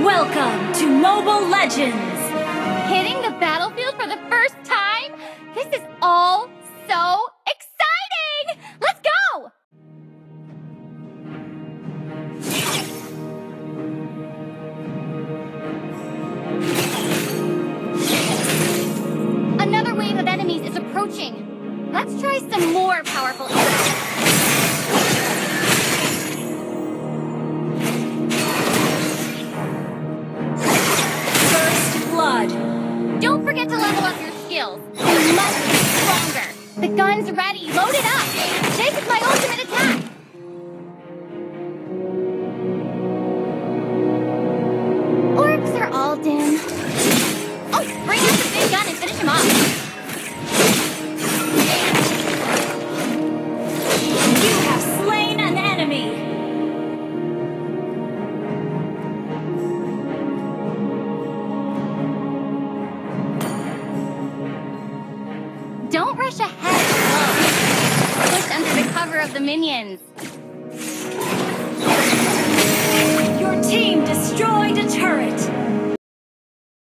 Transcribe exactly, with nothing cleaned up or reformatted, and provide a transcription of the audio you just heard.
Welcome to Mobile Legends! Hitting the battlefield for the first time? This is all so exciting! Let's go! Another wave of enemies is approaching. Let's try some more powerful arrows. Don't forget to level up your skills. You must be stronger. The gun's ready. Load it up. This is my ultimate attack. Orcs are all doomed. Oh, bring out the big gun and finish him off. You have slain an enemy. Don't rush ahead. Whoa. Push under the cover of the minions. Your team destroyed a turret.